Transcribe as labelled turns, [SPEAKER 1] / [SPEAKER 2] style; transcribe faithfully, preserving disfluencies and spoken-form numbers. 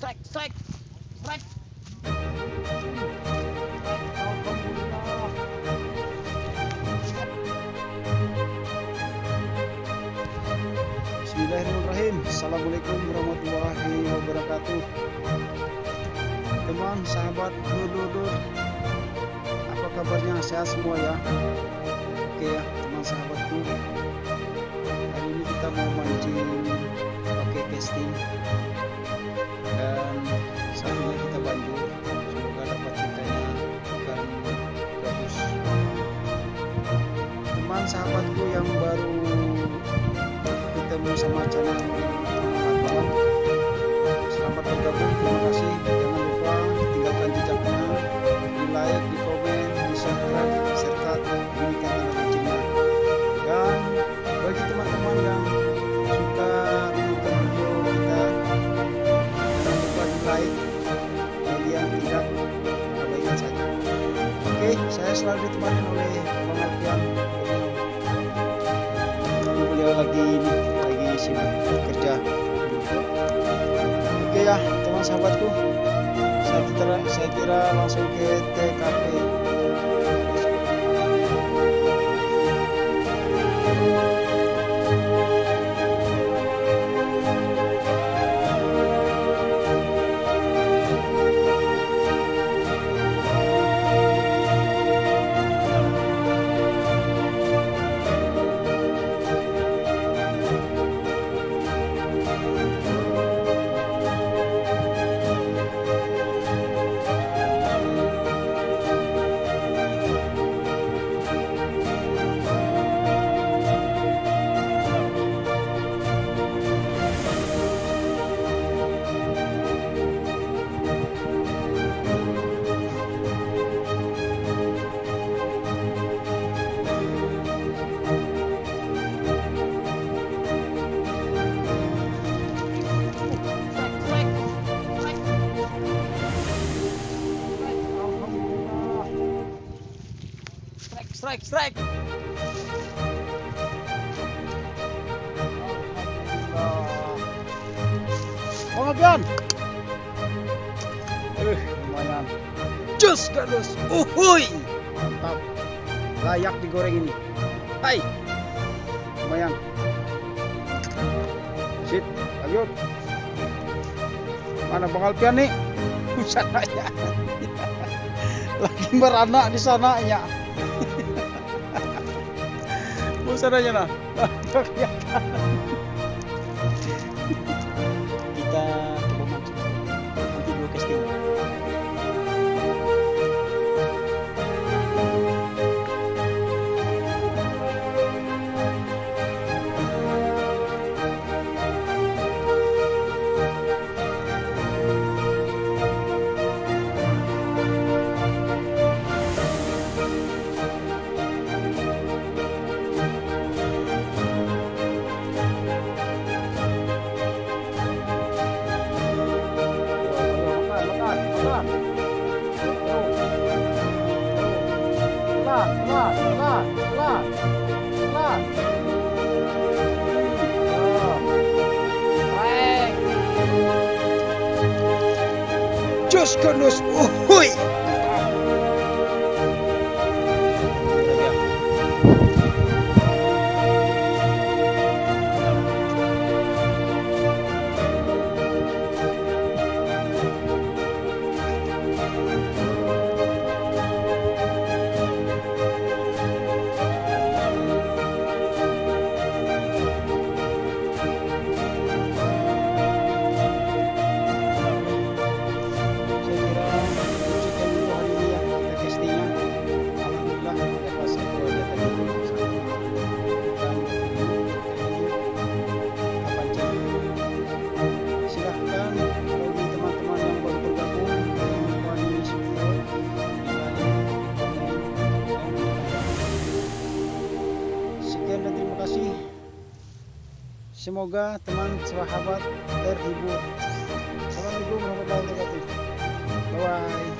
[SPEAKER 1] strike, strike, strike.
[SPEAKER 2] Bismillahirrahmanirrahim. Assalamualaikum warahmatullahi wabarakatuh. Teman, sahabat, dulur-dulur, apa kabarnya? Sehat semua ya? Oke ya, teman sahabatku. Hari ini kita mau mancing pakai casting dan saatnya kita lanjut. Semoga dapat ceritanya ikan bagus. Teman sahabatku yang baru ketemu sama channel Atman, selamat bergabung, terima kasih. Jangan lupa tinggalkan jejaknya, di like, di komen, di subscribe, serta bunyikan tanda loncengnya. Dan bagi teman-teman yang suka menonton video kita, jangan lupa di like. Bagi yang tidak, abaikan saja. Oke, saya selalu ditemani oleh Bang Alfian. Beliau lagi lagi sibuk kerja. Oke ya, teman sahabatku, saya kira saya kira langsung ke T K P.
[SPEAKER 1] Strike, strike.
[SPEAKER 2] Bang Alfian. Eh, lumayan.
[SPEAKER 1] Cus, gadus. Uhuy.
[SPEAKER 2] Mantap. Layak digoreng ini. Hai. Lumayan. Sip, lanjut. Mana Bang Alfian nih? Sana ya. Lagi beranak di sana ya. Busananya nah. Kita coba mancing. Nanti dulu casting. Just goodness, uhuy. Semoga teman sahabat terhibur. Assalamualaikum warahmatullahi wabarakatuh. Bye bye.